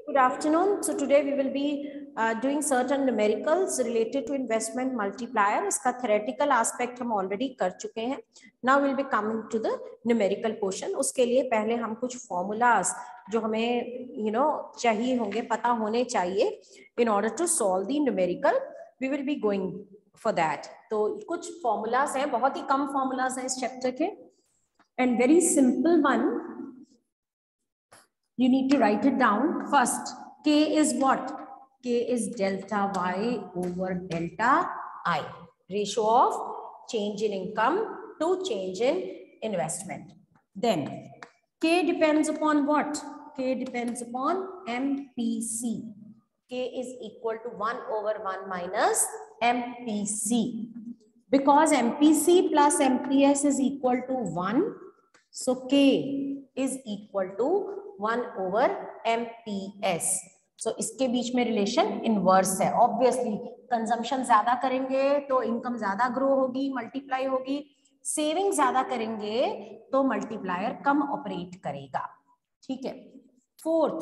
Good afternoon. So today we will be doing certain numericals related to investment multiplier. इसका theoretical aspect हम already कर चुके हैं. Now we'll be coming to the numerical portion. उसके लिए पहले हम कुछ formulas जो हमें चाहिए होंगे, पता होने चाहिए in order to solve the numerical. We will be going for that. तो कुछ formulas हैं, बहुत ही कम formulas हैं इस chapter के, and very simple one. You need to write it down first. K is what? K is delta Y over delta I. Ratio of change in income to change in investment. Then K depends upon what? K depends upon MPC. K is equal to 1 over 1 minus MPC. Because MPC plus MPS is equal to 1, so K is equal to 1 over MPS. So इसके बीच में relation inverse है. Obviously consumption ज्यादा करेंगे तो income ज्यादा grow होगी, multiply होगी. सेविंग ज्यादा करेंगे तो मल्टीप्लायर कम ऑपरेट करेगा. ठीक है. Fourth,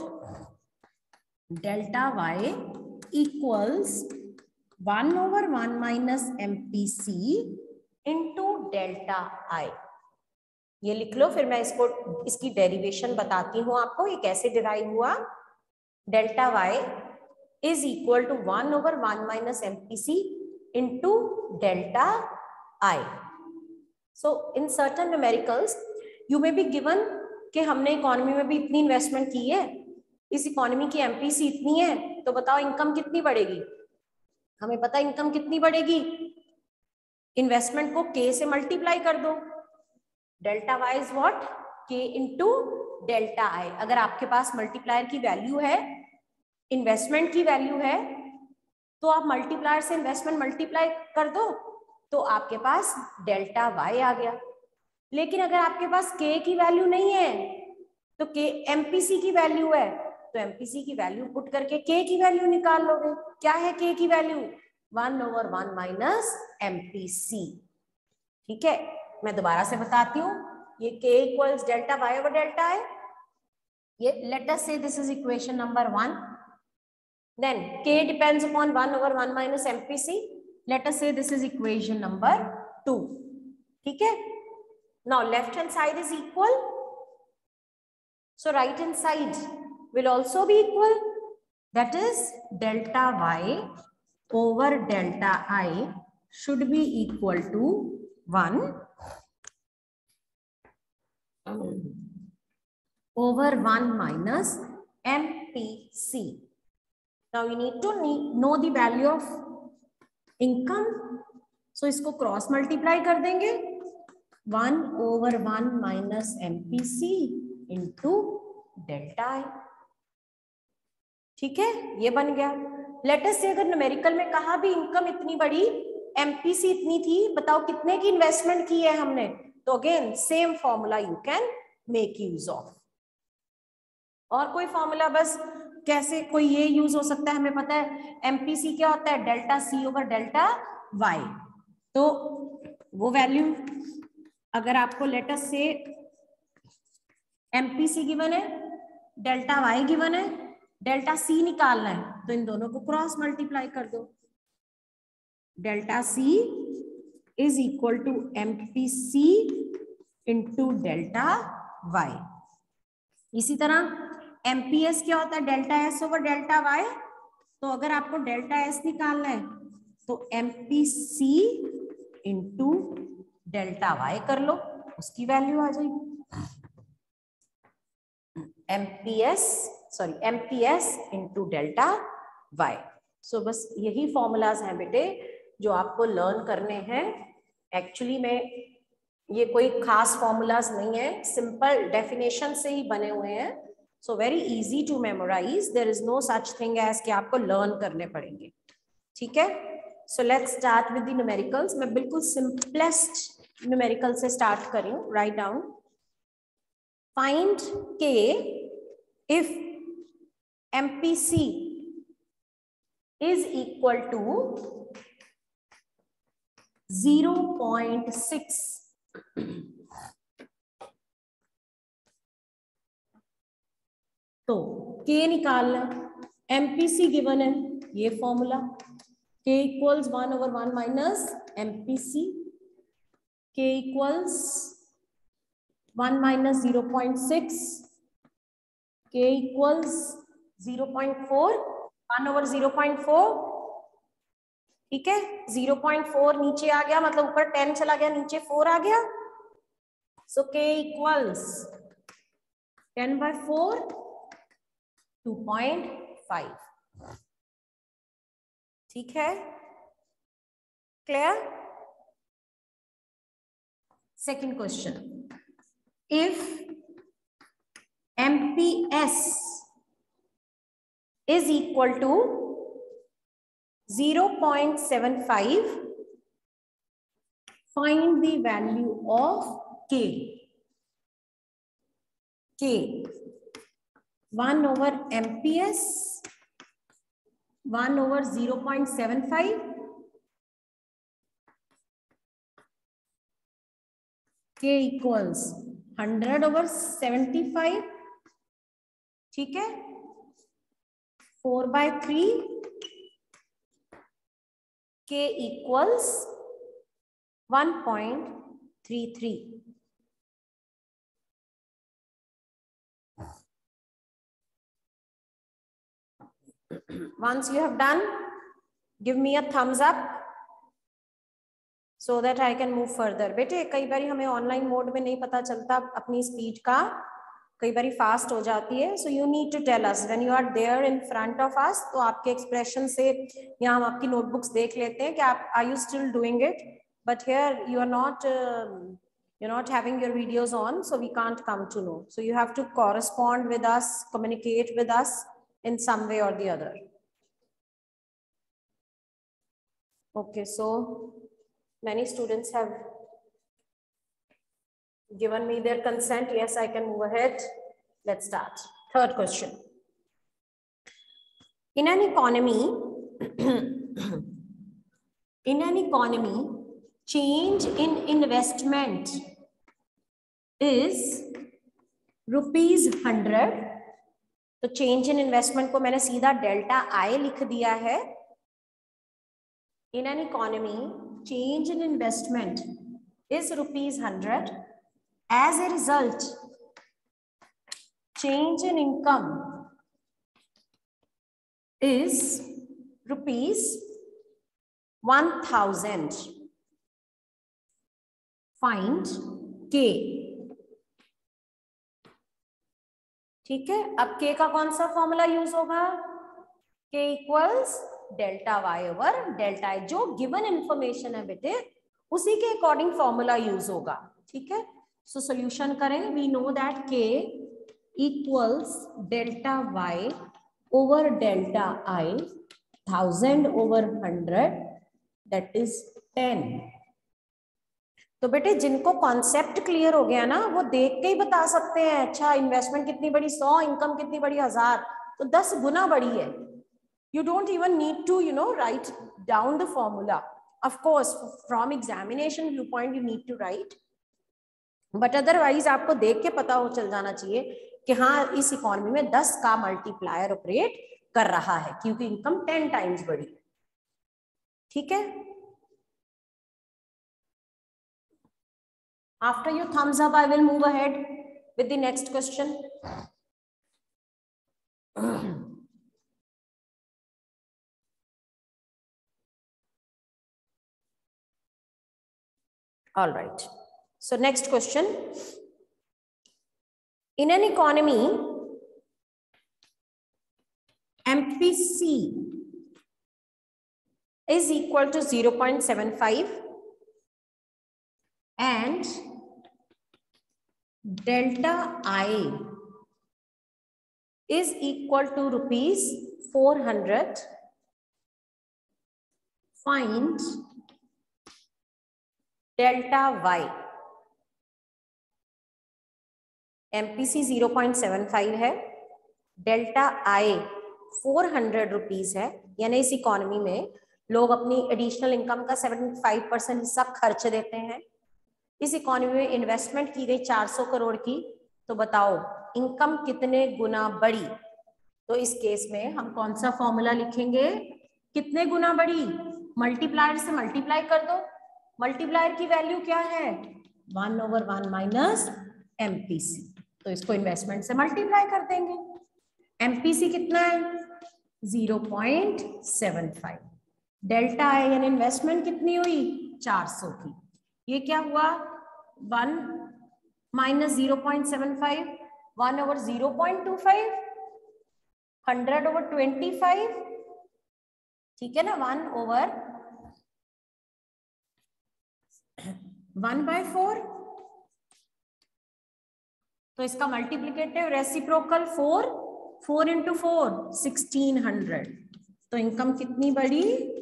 delta Y equals 1 over 1 minus MPC into delta I. ये लिख लो, फिर मैं इसकी डेरिवेशन बताती हूँ आपको ये कैसे डिराइव हुआ. Delta Y is equal to 1 over 1 minus MPC into delta I. So in certain numericals you may be given कि हमने इकोनॉमी में भी इतनी इन्वेस्टमेंट की है, इस इकोनॉमी की MPC इतनी है, तो बताओ इनकम कितनी बढ़ेगी. हमें पता इनकम कितनी बढ़ेगी. इन्वेस्टमेंट को K से मल्टीप्लाई कर दो. Delta Y is what? K into delta I. अगर आपके पास मल्टीप्लायर की वैल्यू है, इन्वेस्टमेंट की वैल्यू है, तो आप मल्टीप्लायर से इन्वेस्टमेंट मल्टीप्लाई कर दो तो आपके पास डेल्टा वाई आ गया. लेकिन अगर आपके पास K की वैल्यू नहीं है तो K MPC की वैल्यू है, तो MPC की वैल्यू पुट करके K की वैल्यू निकाल लोगे. क्या है K की वैल्यू? 1 over 1 minus MPC. ठीक है, मैं दोबारा से बताती हूँ. ये K equals delta Y over delta I. ये let us say this is equation number 1. Then K depends upon 1 over 1 minus MPC. Let us say this is equation number 2. ठीक है. Now left hand side is equal, so right hand side will also be equal. That is delta y over delta I should be equal to 1 over 1 minus MPC. Now you need to know the value of income. So इसको cross multiply कर देंगे. 1 over 1 minus MPC into delta I. ठीक है, ये बन गया. Late us से अगर न्यूमेरिकल में कहा भी इनकम इतनी बड़ी, MPC इतनी थी, बताओ कितने की इन्वेस्टमेंट की है हमने, तो again same formula you can make use of. और कोई फॉर्मूला बस कैसे कोई ये यूज हो सकता है. हमें पता है MPC क्या होता है, delta C over delta Y. तो वो वैल्यू अगर आपको late us say MPC given है, डेल्टा Y गिवन है, डेल्टा C निकालना है, तो इन दोनों को क्रॉस मल्टीप्लाई कर दो. Delta C is equal to MPC into delta Y. इसी तरह MPS क्या होता है, delta S over delta Y. तो अगर आपको डेल्टा S निकालना है तो MPC इंटू डेल्टा Y कर लो, उसकी वैल्यू आ जाएगी. MPS into delta Y. So बस यही फॉर्मूलाज हैं बेटे जो आपको लर्न करने हैं. एक्चुअली में ये कोई खास फॉर्मूलाज नहीं है, सिंपल डेफिनेशन से ही बने हुए हैं. So very easy to memorise. There is no such thing as कि आपको लर्न करने पड़ेंगे. ठीक है. So let's start with the numericals. मैं बिल्कुल सिंपलेस्ट न्यूमेरिकल से स्टार्ट कर रही हूँ. Write down. Find K if MPC is equal to 0.6. तो के निकालना है, एमपीसी गिवन है, ये formula K equals 1/1 minus MPC, K equals 1 minus 0.6, K equals 0.4, 1/0.4, ठीक है। 0.4 नीचे आ गया, मतलब ऊपर 10 चला गया, नीचे 4 आ गया, सो k इक्वल्स 10/4, 2.5, ठीक है, clear. Second question, if MPS is equal to 0.75, find the value of K. K 1/MPS 1/0.75, K equals 100/75, ठीक है, 4/3, K equals 1.33. Once you have done, give me a thumbs up so that I can move further. बेटे कई बार हमें online mode में नहीं पता चलता अपनी स्पीड का, कई बार फास्ट हो जाती है, so you need to tell us when you are there in front of us. तो आपके एक्सप्रेशन से या हम आपकी नोटबुक्स देख लेते हैं कि आप are you still doing it, but here you are not you're not having your videos on, so we can't come to know. So you have to correspond with us, communicate with us in some way or the other. Okay, so many students have given me their consent. Yes, I can move ahead. Let's start. Third question. In an economy, change in investment is ₹100. तो change in investment को मैंने सीधा delta I लिख दिया है. In an economy, change in investment is ₹100. As a result, change in income is ₹1000. Find K. ठीक है, अब K का कौन सा फॉर्मूला यूज होगा? K equals delta Y over delta I, जो गिवन इंफॉर्मेशन है बेटे उसी के अकॉर्डिंग फॉर्मूला यूज होगा, ठीक है। सो सॉल्यूशन करें, we know that K equals delta Y over delta I, 1000/100, that is 10. तो बेटे जिनको कॉन्सेप्ट क्लियर हो गया ना, वो देख के ही बता सकते हैं, अच्छा इन्वेस्टमेंट कितनी बड़ी 100, इनकम कितनी बड़ी 1000, तो 10 गुना बड़ी है. You don't even need to, write down the formula. Of course, from examination viewpoint, you need to write. But otherwise, आपको देख के पता हो चल जाना चाहिए कि हाँ इस इकोनॉमी में 10 का मल्टीप्लायर ऑपरेट कर रहा है, क्योंकि इनकम 10 टाइम्स बढ़ी. ठीक है. After your thumbs up, I will move ahead with the next question. All right. So next question. In an economy, MPC is equal to 0.75 and delta I is equal to ₹400. Find delta Y. MPC 0.75 है, delta I 400 rupees है, यानी इस economy में लोग अपनी additional income का 75% हिस्सा खर्च देते हैं. इस इकोनॉमी में इन्वेस्टमेंट की गई 400 करोड़ की, तो बताओ इनकम कितने गुना बढ़ी. तो इस केस में हम कौन सा फॉर्मूला लिखेंगे, कितने गुना बढ़ी, मल्टीप्लायर से मल्टीप्लाई कर दो, मल्टीप्लायर की वैल्यू क्या है 1/1 माइनस एमपीसी, तो इसको इन्वेस्टमेंट से मल्टीप्लाई कर देंगे। एमपीसी कितना है 0.75, डेल्टा आई यानी इन्वेस्टमेंट कितनी हुई 400 की, ये क्या हुआ 1 माइनस 0.75, 1/0.25, 100/25, ठीक है ना, 1/1/4, तो इसका मल्टीप्लिकेटिव रेसिप्रोकल 4 इंटू 4 1600, तो इनकम कितनी बढ़ी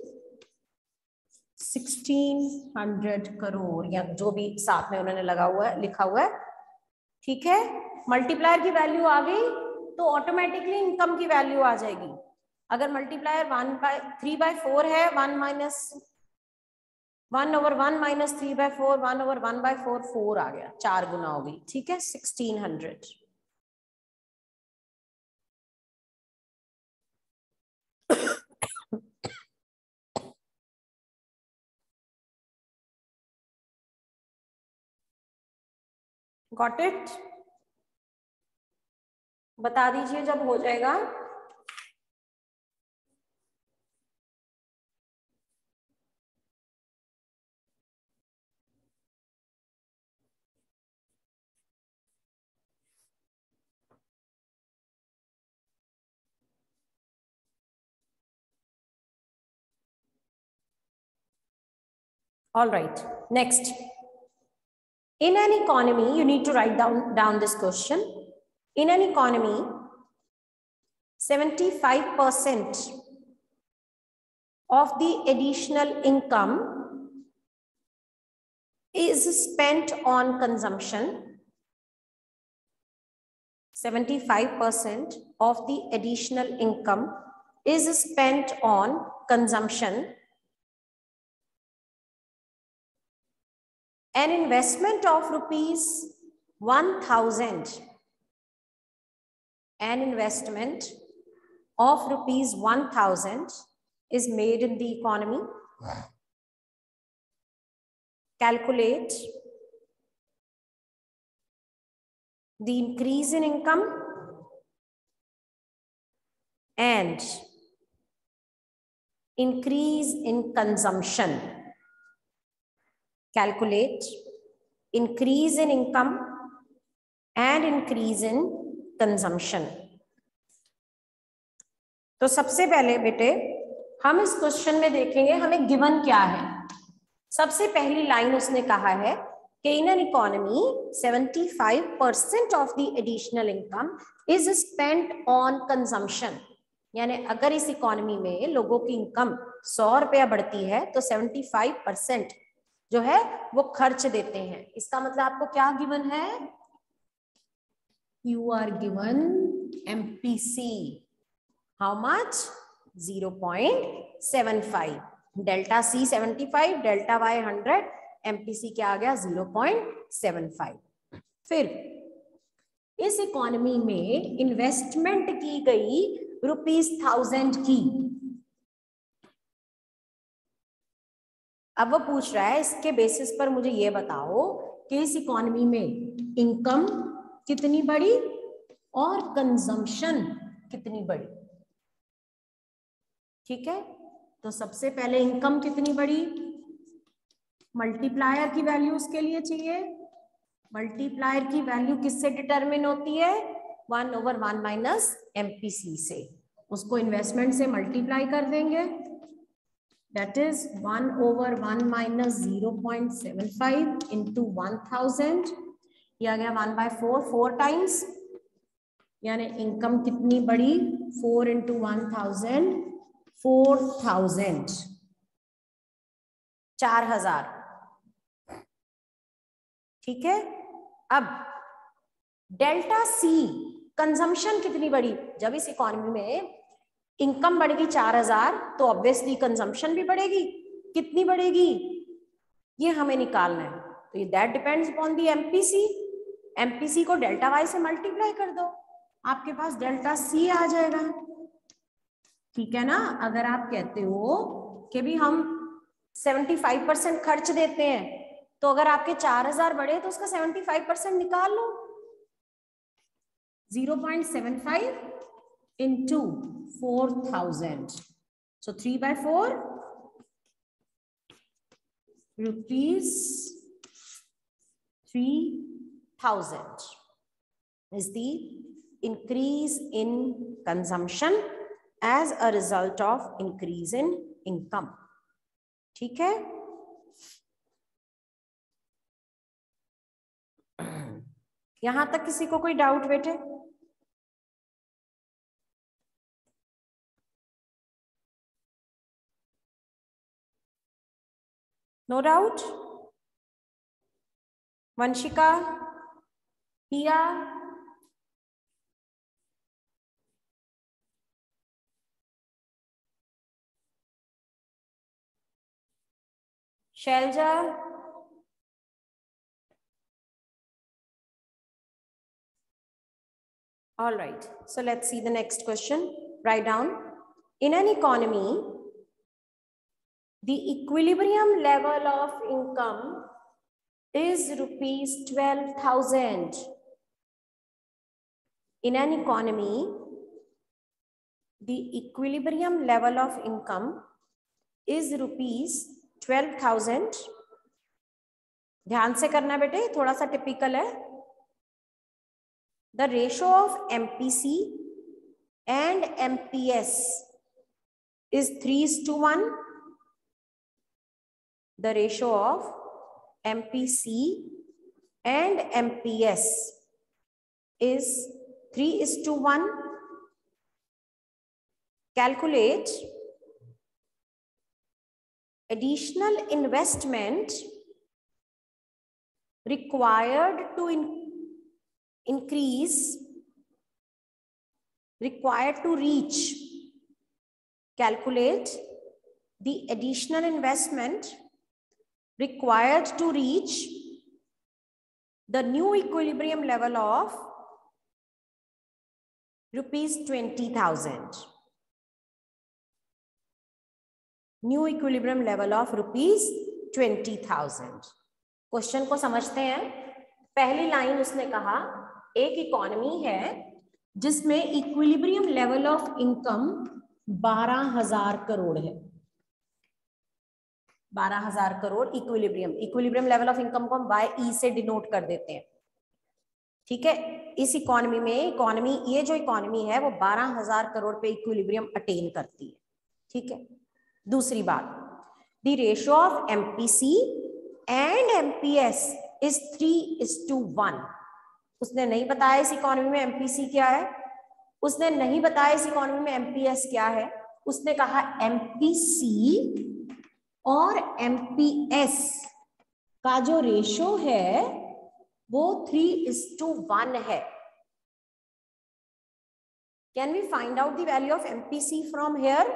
1600 करोड़, या जो भी साथ में उन्होंने लगा हुआ है लिखा हुआ है, ठीक है। मल्टीप्लायर की वैल्यू आ गई तो ऑटोमेटिकली इनकम की वैल्यू आ जाएगी। अगर मल्टीप्लायर 3/4 है, 1/1 माइनस 3/4, 1/1/4 4 आ गया, 4 गुना हो गई, ठीक है 1600। गॉट इट, बता दीजिए जब हो जाएगा। All right, next. In an economy, you need to write down this question. In an economy, 75% of the additional income is spent on consumption. 75% of the additional income is spent on consumption. An investment of rupees 1000, an investment of rupees 1000 is made in the economy. Calculate the increase in income and increase in consumption. Calculate increase in income and increase in consumption. तो सबसे पहले बेटे हम इस question में देखेंगे हमें given क्या है। सबसे पहली लाइन उसने कहा है कि in an economy 75% of the additional income is spent on consumption, यानी अगर इस इकोनॉमी में लोगों की इनकम 100 रुपया बढ़ती है तो 75% जो है वो खर्च देते हैं। इसका मतलब आपको क्या गिवन है, you are given MPC, how much 0.75, delta C 75, delta Y 100, MPC क्या आ गया 0.75। फिर इस इकोनॉमी में इन्वेस्टमेंट की गई ₹1000 की, अब वो पूछ रहा है इसके बेसिस पर मुझे ये बताओ कि इस इकोनॉमी में इनकम कितनी बढ़ी और कंजम्पशन कितनी बढ़ी, ठीक है। तो सबसे पहले इनकम कितनी बढ़ी, मल्टीप्लायर की वैल्यू उसके लिए चाहिए। मल्टीप्लायर की वैल्यू किससे डिटरमिन होती है 1/1 माइनस एमपीसी से, उसको इन्वेस्टमेंट से मल्टीप्लाई कर देंगे, that is 1/1 minus 0.75 into 1000, ये आ गया 1/4, 4 टाइम्स, यानी इनकम कितनी बढ़ी 4 into 1000, 4000, 4000, ठीक है। अब डेल्टा सी कंजम्पशन कितनी बढ़ी, जब इस इकोनॉमी में इनकम बढ़ेगी 4000 तो ऑब्वियसली कंजम्पशन भी बढ़ेगी, कितनी बढ़ेगी ये हमें निकालना है। तो ये that depends upon the MPC, MPC को डेल्टा वाई से मल्टीप्लाई कर दो, आपके पास डेल्टा सी आ जाएगा। ठीक है ना। अगर आप कहते हो कि भी हम 75% खर्च देते हैं, तो अगर आपके 4000 बढ़े तो उसका 75% निकाल लो। 0.75 into 4000, so 3/4 rupees 3000 is the increase in consumption as a result of increase in income. ठीक है। यहां तक किसी को कोई डाउट बेटे? No doubt? वंशिका, पिया, Selja, all right, so let's see the next question. Write down, in an economy the equilibrium level of income is rupees 12,000. In an economy the equilibrium level of income is rupees 12,000. ध्यान से करना बेटे, थोड़ा सा typical है। The ratio of MPC and MPS is 3:1. The ratio of MPC and MPS is 3:1. Calculate additional investment required to reach. Calculate the additional investment required to reach the new equilibrium level of rupees 20,000. New equilibrium level of rupees 20,000. Question को समझते हैं। पहली line उसने कहा, एक economy है जिसमें equilibrium level of income 12,000 crore है। 12,000 crore equilibrium level of income को हम बाय ई से डिनोट कर देते हैं। ठीक है। इस इकोनॉमी में ये जो इकोनॉमी है वो 12,000 करोड़ पे इक्विलिब्रियम अटेन करती है। ठीक है। दूसरी बात, the ratio of MPC and MPS is 3:1। उसने नहीं बताया इस इकोनॉमी में एमपीसी क्या है, उसने नहीं बताया इस इकोनॉमी में एमपीएस क्या है। उसने कहा एमपीसी और एमपीएस का जो रेशियो है वो 3:1 है। Can we find out the value of MPC from here?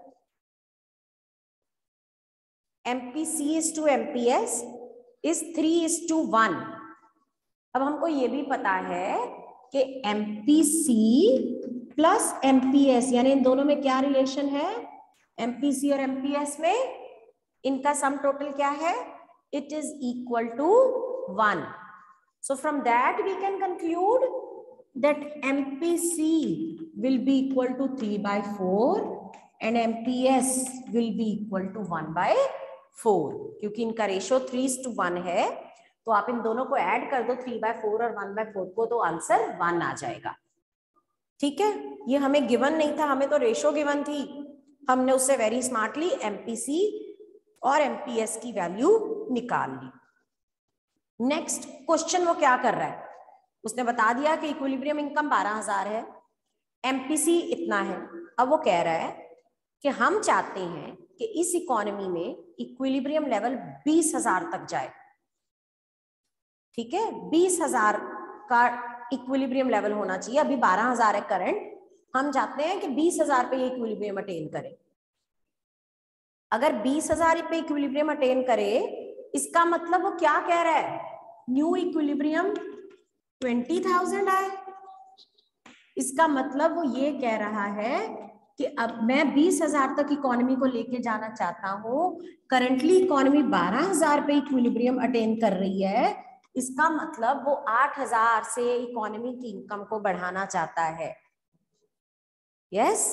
MPC is to MPS is 3:1. अब हमको ये भी पता है कि MPC प्लस MPS यानी इन दोनों में क्या रिलेशन है? MPC और MPS में इनका सम टोटल क्या है? It is equal to 1. So from that we can conclude that MPC will be equal to 3/4 and MPS will be equal to 1/4. क्योंकि इनका रेशियो 3:1 है, तो आप इन दोनों को ऐड कर दो 3/4 और 1/4 को, तो आंसर 1 आ जाएगा। ठीक है। ये हमें गिवन नहीं था, हमें तो रेशियो गिवन थी। हमने उससे वेरी स्मार्टली एमपीसी और एमपीएस की वैल्यू निकाल ली। नेक्स्ट क्वेश्चन वो क्या कर रहा है, उसने बता दिया कि इक्विलिब्रियम इनकम 12,000 है, एमपीसी इतना है। अब वो कह रहा है कि हम चाहते हैं कि इस इकोनॉमी में इक्विलिब्रियम लेवल 20,000 तक जाए। ठीक है, 20,000 का इक्विलिब्रियम लेवल होना चाहिए। अभी 12,000 है करंट, हम चाहते हैं कि 20,000 पे ये इक्विलिब्रियम अटेन करे। अगर 20,000 पे इक्विलिब्रियम अटेन करे, इसका मतलब वो क्या कह रहा है? न्यू इक्विलिब्रियम 20,000 आए। इसका मतलब वो ये कह रहा है कि अब मैं 20,000 तक इकोनॉमी को लेके जाना चाहता हूँ। करंटली इकोनॉमी 12,000 पे इक्विलिब्रियम अटेन कर रही है, इसका मतलब वो 8,000 से इकोनॉमी की इनकम को बढ़ाना चाहता है। Yes,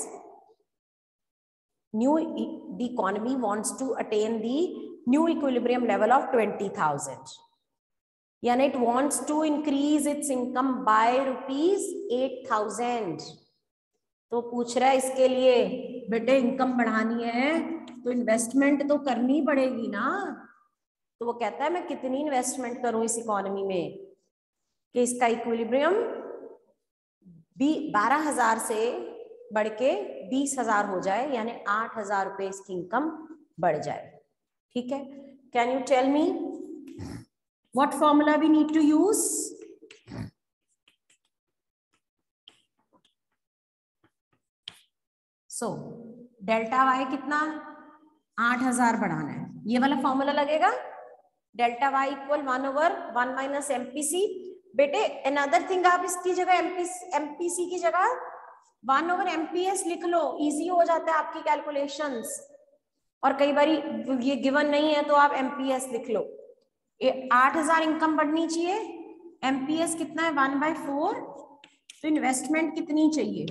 the economy wants to attain the new equilibrium level of 20,000. यानी it wants to increase its income by rupees 8,000. तो पूछ रहा है इसके लिए बेटे इनकम बढ़ानी है तो इन्वेस्टमेंट तो करनी पड़ेगी ना। तो वो कहता है मैं कितनी इन्वेस्टमेंट करूं इस इकोनॉमी में कि इसका इक्विलिब्रियम 12,000 से बढ़ के 20,000 हो जाए, यानी 8,000 रुपए इसकी इनकम बढ़ जाए। ठीक है, can you tell me what formula we need to use? So delta Y कितना 8,000 बढ़ाना है, ये वाला फॉर्मूला लगेगा। Delta Y equal 1/1 minus MPC. बेटे अनदर थिंग, आप इसकी जगह एमपीसी की जगह 1/MPS लिख लो, इजी हो जाता है आपकी कैलकुलेशंस। और कई बार ये गिवन नहीं है तो आप एमपीएस लिख लो। 8,000 इनकम बढ़नी चाहिए, एमपीएस कितना है 1/4, तो इन्वेस्टमेंट कितनी चाहिए?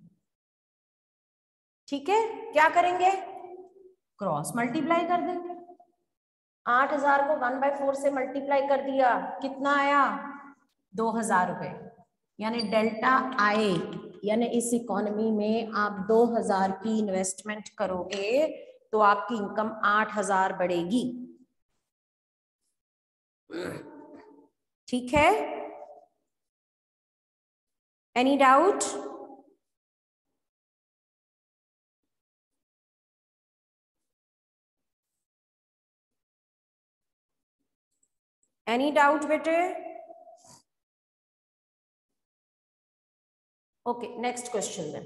ठीक है, क्या करेंगे? क्रॉस मल्टीप्लाई कर देंगे। 8,000 को 1/4 से मल्टीप्लाई कर दिया, कितना आया? 2,000 रुपए। यानी डेल्टा आए, यानी इस इकोनॉमी में आप 2,000 की इन्वेस्टमेंट करोगे तो आपकी इनकम 8,000 बढ़ेगी। ठीक है, एनी डाउट? एनी डाउट बेटे? Okay, next question then.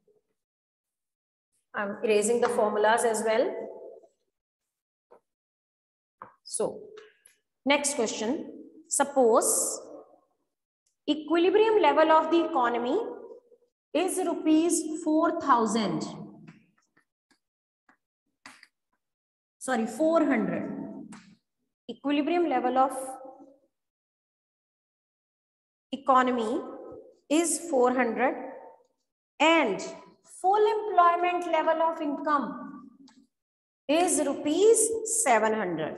I'm erasing the formulas as well. So, next question. Suppose equilibrium level of the economy is rupees 4,000. Sorry, 400. Equilibrium level of economy is 400 and full employment level of income is rupees 700.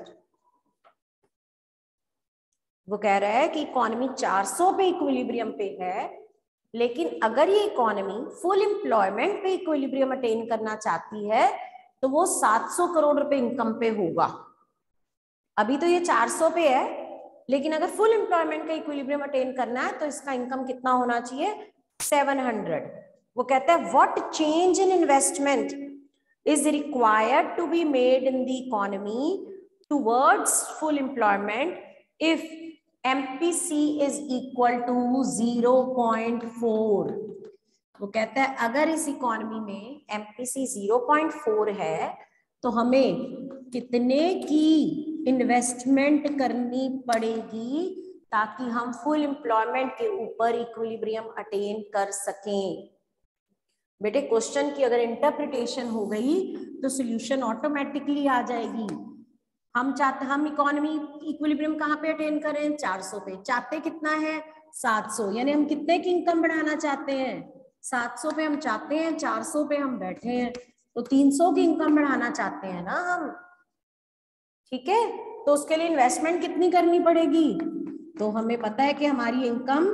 वो कह रहा है कि economy 400 पे equilibrium पे है, लेकिन अगर ये इकोनॉमी फुल एम्प्लॉयमेंट पे इक्विलिब्रियम अटेन करना चाहती है तो वो 700 करोड़ रुपए इनकम पे होगा। अभी तो ये 400 पे है, लेकिन अगर फुल एम्प्लॉयमेंट का इक्विलिब्रियम अटेन करना है तो इसका इनकम कितना होना चाहिए? 700। वो कहता है what change in investment is required to be made in the economy towards full employment if MPC is equal to 0.4। वो कहता है अगर इस इकोनॉमी में MPC 0.4 है तो हमें कितने की इन्वेस्टमेंट करनी पड़ेगी ताकि हम फुल एम्प्लॉयमेंट के ऊपर इक्विलिब्रियम अटेन कर सकें। बेटे क्वेश्चन की अगर इंटरप्रिटेशन हो गई तो सॉल्यूशन ऑटोमेटिकली आ जाएगी। हम इकोनॉमी इक्विलिब्रियम कहाँ पे अटेन करें? 400 पे। चाहते कितना है? 700। यानी हम कितने की इनकम बढ़ाना चाहते हैं? 700 पे हम चाहते हैं, 400 पे हम बैठे हैं, तो 300 की इनकम बढ़ाना चाहते हैं ना हम। ठीक है, तो उसके लिए इन्वेस्टमेंट कितनी करनी पड़ेगी? तो हमें पता है कि हमारी इनकम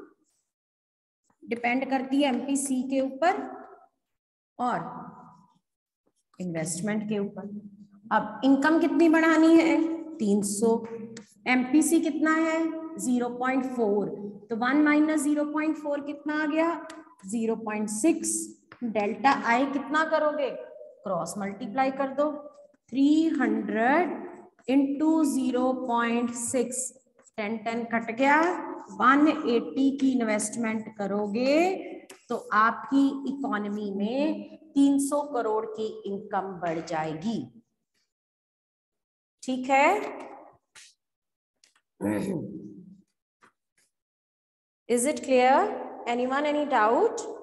डिपेंड करती है एमपीसी के ऊपर और इन्वेस्टमेंट के ऊपर। अब इनकम कितनी बढ़ानी है? 300। एमपीसी कितना है? 0.4, तो 1 माइनस 0.4 कितना आ गया? 0.6। डेल्टा आई कितना करोगे? क्रॉस मल्टीप्लाई कर दो। 300 इंटू 0.6, 10 कट गया। 180 की इन्वेस्टमेंट करोगे तो आपकी इकोनॉमी में 300 करोड़ की इनकम बढ़ जाएगी। ठीक है, is it clear? Anyone, any doubt?